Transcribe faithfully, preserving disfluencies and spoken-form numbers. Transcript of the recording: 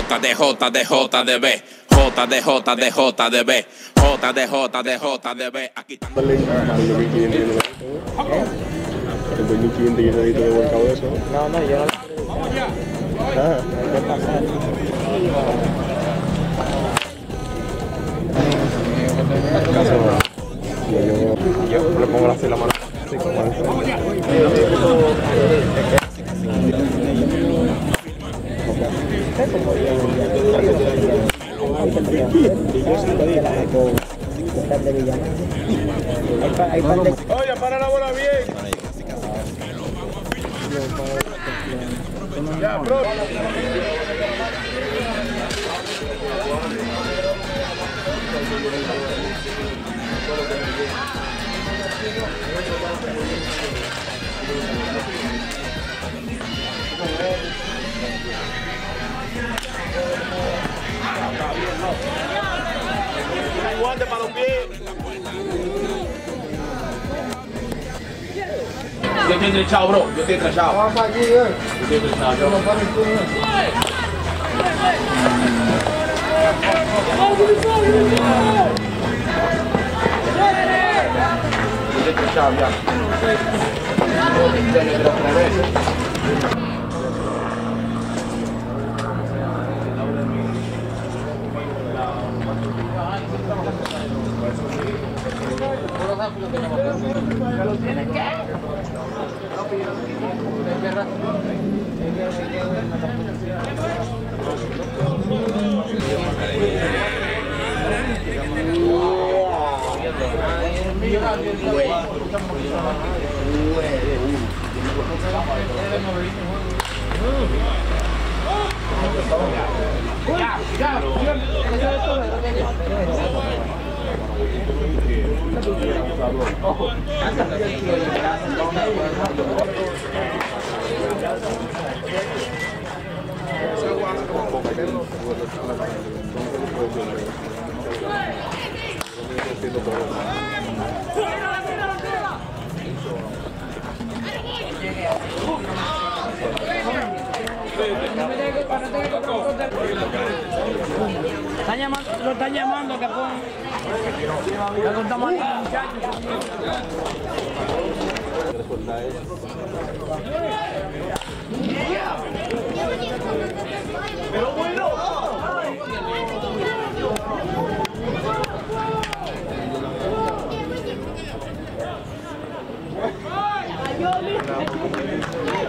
J de J de J de B, J de J de J de B, J de J de J de B. Aquí está. El dueño cliente que necesita de buen cabo de eso. No, no, yo no. Ah, ¿Qué pasa? yo, yo le pongo así la mano. Así como oye, para la bola bien. Ya, bro. Un guante para los pies. Yo estoy estrechado, bro. Yo estoy estrechado. Vamos para aquí, eh. Yo estoy estrechado. Yo estoy estrechado ya. Ya yo creo tres veces. ¿Lo tienes qué? Están llamando, lo están llamando que pon. Le contamos a los muchachos. Pero bueno. Ay,